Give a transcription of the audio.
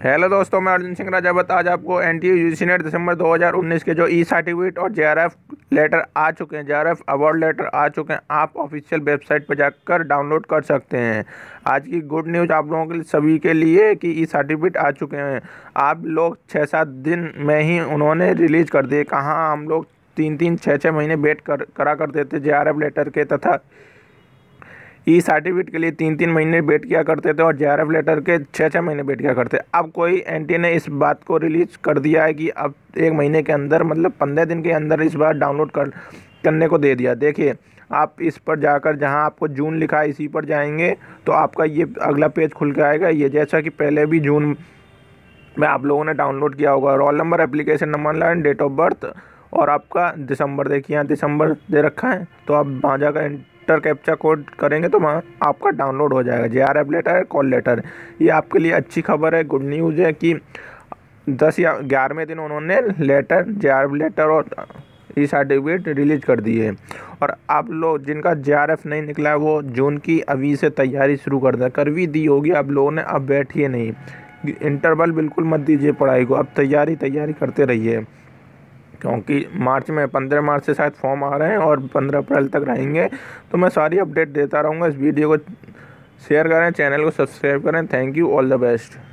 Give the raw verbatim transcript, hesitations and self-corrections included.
Hello दोस्तों, मैं अर्जुन सिंह राजावत। आज आपको N T U U G C net दिसंबर दो हज़ार उन्नीस के जो ई सर्टिफिकेट और जे आर एफ लेटर आ चुके हैं, J R F award letter आ चुके हैं, आप ऑफिशियल वेबसाइट पर जाकर डाउनलोड कर सकते हैं। आज की गुड न्यूज़ आप लोगों के लिए, सभी के लिए, कि ई सर्टिफिकेट आ चुके हैं। आप लोग छः सात दिन में ही उन्होंने रिलीज़ कर दिए। कहाँ हम लोग तीन तीन छः छः महीने वेट कर करा करते थे जे आर एफ लेटर के तथा ई सर्टिफिकेट के लिए तीन तीन महीने वेट किया करते थे और जे आर एफ लेटर के छः छः महीने वेट किया करते। अब कोई एन टी ए ने इस बात को रिलीज कर दिया है कि अब एक महीने के अंदर, मतलब पंद्रह दिन के अंदर इस बार डाउनलोड कर करने को दे दिया। देखिए, आप इस पर जाकर, जहां आपको जून लिखा है, इसी पर जाएंगे तो आपका ये अगला पेज खुल के आएगा। ये जैसा कि पहले भी जून में आप लोगों ने डाउनलोड किया होगा। Roll number, application number, line, date of birth और आपका दिसंबर। देखिए यहाँ दिसंबर दे रखा है, तो आप वहाँ जाकर इंटर कैप्चा कोड करेंगे तो वहाँ आपका डाउनलोड हो जाएगा। J R F letter, call letter. ये आपके लिए अच्छी खबर है, गुड न्यूज़ है कि दस या ग्यारहवें दिन उन्होंने letter, J R F letter और ई सर्टिफिकेट रिलीज कर दिए। और आप लोग जिनका जे आर एफ नहीं निकला है, वो जून की अभी से तैयारी शुरू कर दें। कर भी दी होगी आप लोगों ने, अब बैठिए नहीं, इंटरवल बिल्कुल मत दीजिए पढ़ाई को। अब तैयारी तैयारी करते रहिए, क्योंकि मार्च में, पंद्रह मार्च से शायद फॉर्म आ रहे हैं और पंद्रह अप्रैल तक रहेंगे। तो मैं सारी अपडेट देता रहूँगा। इस वीडियो को शेयर करें, चैनल को सब्सक्राइब करें। Thank you, all the best.